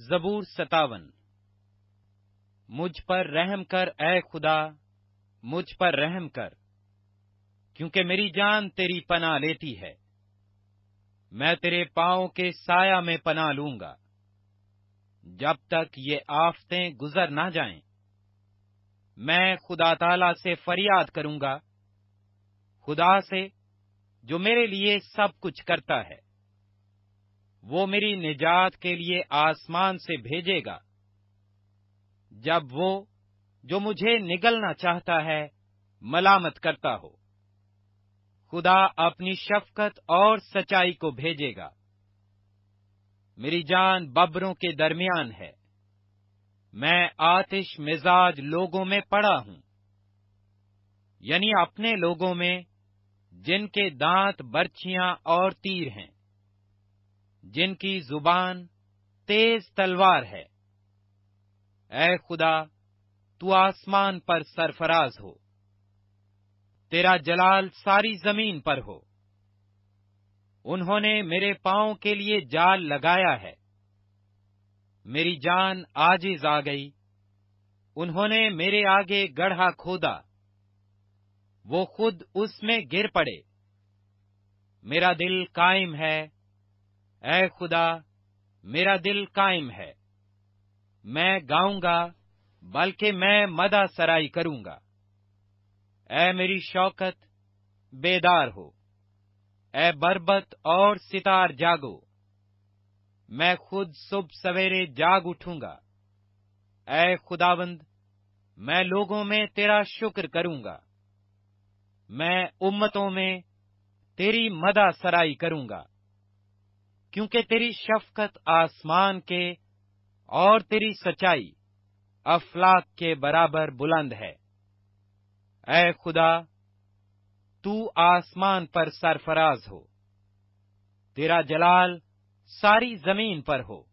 زبور 57۔ مجھ پر رحم کر اے خدا، مجھ پر رحم کر، کیونکہ میری جان تیری پناہ لیتی ہے۔ میں تیرے پاؤں کے سایہ میں پناہ لوں گا، جب تک یہ آفتیں گزر نہ جائیں۔ میں خدا تعالی سے فریاد کروں گا، خدا سے جو میرے لیے سب کچھ کرتا ہے۔ وہ میری نجات کے لیے آسمان سے بھیجے گا، جب وہ جو مجھے نگلنا چاہتا ہے ملامت کرتا ہو۔ خدا اپنی شفقت اور سچائی کو بھیجے گا۔ میری جان ببروں کے درمیان ہے، میں آتش مزاج لوگوں میں پڑا ہوں، یعنی اپنے لوگوں میں جن کے دانت برچھیاں اور تیر ہیں، جن کی زبان تیز تلوار ہے۔ اے خدا، تو آسمان پر سرفراز ہو، تیرا جلال ساری زمین پر ہو۔ انہوں نے میرے پاؤں کے لیے جال لگایا ہے، میری جان عاجز آ گئی۔ انہوں نے میرے آگے گڑھا کھودا، وہ خود اس میں گر پڑے۔ میرا دل قائم ہے، اے خدا، میرا دل قائم ہے۔ میں گاؤں گا، بلکہ میں مدح سرائی کروں گا۔ اے میری شوکت، بیدار ہو، اے بربط اور ستار جاگو۔ میں خود صبح سویرے جاگ اٹھوں گا۔ اے خداوند، میں لوگوں میں تیرا شکر کروں گا، میں امتوں میں تیری مدح سرائی کروں گا، کیونکہ تیری شفقت آسمان کے اور تیری سچائی افلاک کے برابر بلند ہے۔ اے خدا، تو آسمان پر سرفراز ہو، تیرا جلال ساری زمین پر ہو۔